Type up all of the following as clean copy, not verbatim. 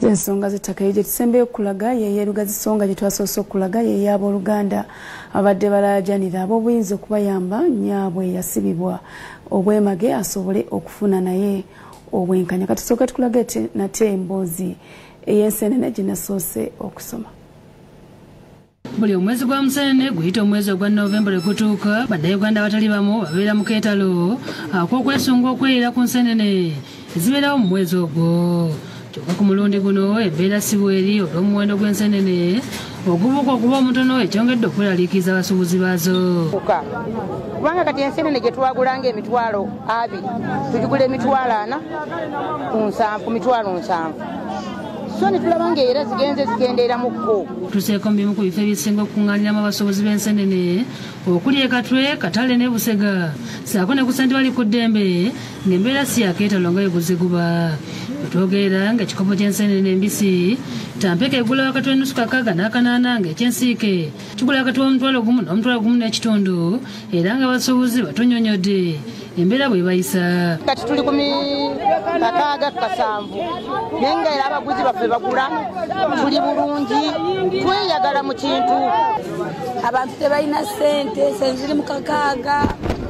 ensonga z'ettaka gye tusembeyo okulaga yeyeerugazi nsonga gye twasoose okulaga ye abooluganda abadde balaajanira ab'obuyinza okubayamba nyaabwe yasibibwa obwemage asobole okufuna naye obwenkanya. Katusooka tukulage nate emboozi ey'ensenene gye nasoose okusoma. Buli omwezi gwa Museenene guyita omwezi ogwa Novemba lwe gutuuka, bannayuganda abatali bamu babeera mu keetalo ak'okwesunga okweyera ku nsenene ezibeerawo mu mwezi ogwo. Kyokka ku mulundi guno embeera si bweri olw'omuwendo gw'ensenene ogubuuka okuba omutono ekyongedde okweraliikiriza abasuubuzi baazo. Kubanga kati ensenene gye twagulanga emitwalo 2 tugigula emitwalo 4 ku mitwalo 7. So nitulabanga era zigendeera mu kko. Tuseeko mu bimu ku bifo ebisinga okukuŋŋaaniramu abasuubuzi b'ensenene okuli e Katwe, Katale ne Busega, saako ne ku Ssente bali ku Ddembe ng'embeera si yakeetalo nga bweguziguba. Twogera ng'ekikopo ky'ensenene embisi tampeka egula wakati w'ennusu kakaaga n'akanaana ng'ekyensiike kigula wakati w'omutwalo gumu n'omutwalo gumu n'ekitundu era nga abasuubuzi batonnyonnyodde embeera bwe bayisa. Kati tuli ku kakaaga 7 naye nga era abaguzi baffe bagula tuli bulungi tweyagala mu kintu. Abantu tebalina ssente ziri mu kakaaga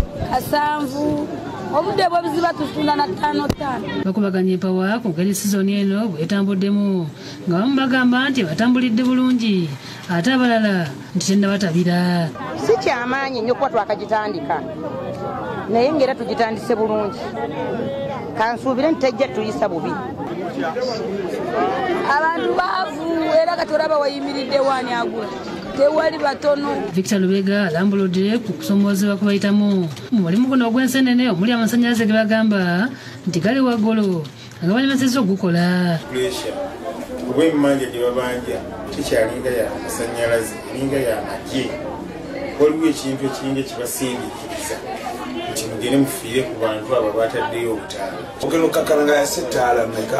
7 obudde bw'obuziba tutunda na 5. Bakubaganya empawa ku ngeri Sizoni eno bw'etambuddemu nga bamu bagamba nti batambulidde bulungi ate abalala nti tennabatabira. Si kyamaanyi nnyo kuba twakagitandika naye ng'era tugitandise bulungi, kansuubire nti tejja tuyisa bubi. Abantu baavu era kati olaba wayimiridde waani agula tewali batono. Victor Lubega alambuludde ku kusomoozebwa kubayitamu mu mulimu guno ogw'ensenene omuli amasannyalaze ge bagamba nti gali waggulu nga balemesezza ogukola. Obw'emmanja gye babanja tekyalinga ya masannyalaze elinga ya magye. Waliwo ekintu ekiringa kibasindiikiriza nti mugende mufiire ku bantu abo bataddeyo obutaala. Ogenda okkakkana nga yasettaala mmeka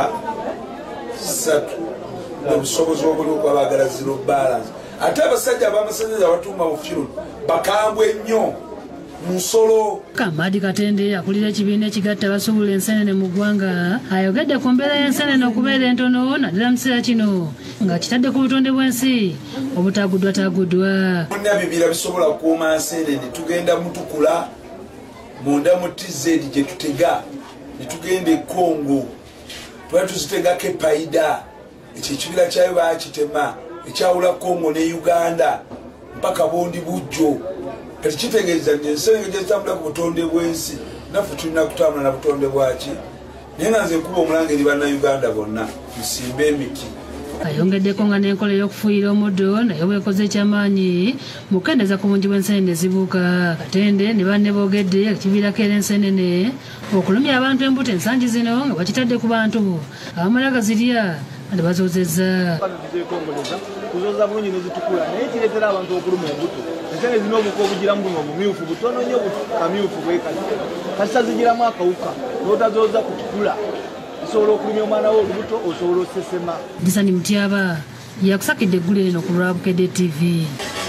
3 obusobozi obuli okwabagala zero balance. Ate abasajja ab'amasannyalaze abatuuma mu fuel bakambwe nnyo mu nsolo. Kamadi Katende akulira ekibiina ekigatta abasuubula ensenene mu ggwanga ayogedde ku mbeera y'ensenene okubeera entono naddala mu kiseera kino nga kitadde ku butonde bw'ensi obutaaguddwataaguddwa. Muna bibira bisobola kukuuma nsenene tugenda mutukula munda mu TZ gye tutega ne tugenda e Congo twali tuzitegako epayida ekyo ekibira kyayo baakitema ekyawula Congo ne Uganda mpaka Bondi Bujjo. Kati kitegeeza nti ensenene gye zitambula ku butonde bw'ensi naffe tulina kutambula na butonde bwaki. Naye nga nze nkuba omulanga eri bannayuganda bonna musimbe emiti. Ayongeddeko nga n'enkola ey'okufuuyira omuddo naye bwekoze ekyamaanyi mu kukendeeza ku bungi bw'ensenene ezibuuka. Katende ne banne boogedde ekiviirako era ensenene okulumya abantu embuto ensangi zino nga bakitadde ku bantu abamala gazirya ate bazoozezza. Kuzooza bulungi nezitukula naye kireetera abantu okuluma embuto. Ensenene zino obuko obugiramu buno obumyufu butono nnyo kamyufu bwekati kati tazigiramu akawuka n'otazooza kutukula osobola okulumya omwana wo olubuto osobola osesema. Disani Mutyaba yakusakidde eggulu eno ku lwa Bukedde TV.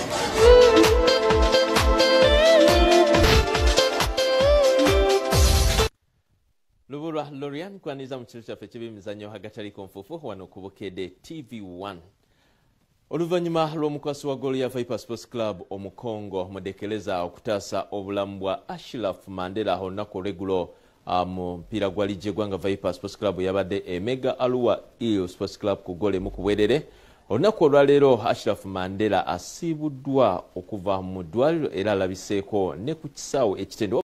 Lubulwa Lorian kwaniriza mu kitundu kyaffe ky'ebyemizannyo agataliko nfuufu wano ku Bukedde TV1. Oluvannyuma lw'omukwasi wa ggoolo ya Viper Sports Club omukongo mudekeleza okutaasa obulamu bwa Ashraf Mandela olunaku olw'eggulo mu mupiira gwa liigi eggwanga Viper Sports Club yabadde Emega Arua Hill Sports Club ku ggoolo emu ku bwerere. Olunaku olwaleero Ashraf Mandela asiibuddwa okuva mu ddwaliro era alabiseeko ne ku kisaawe ekitendo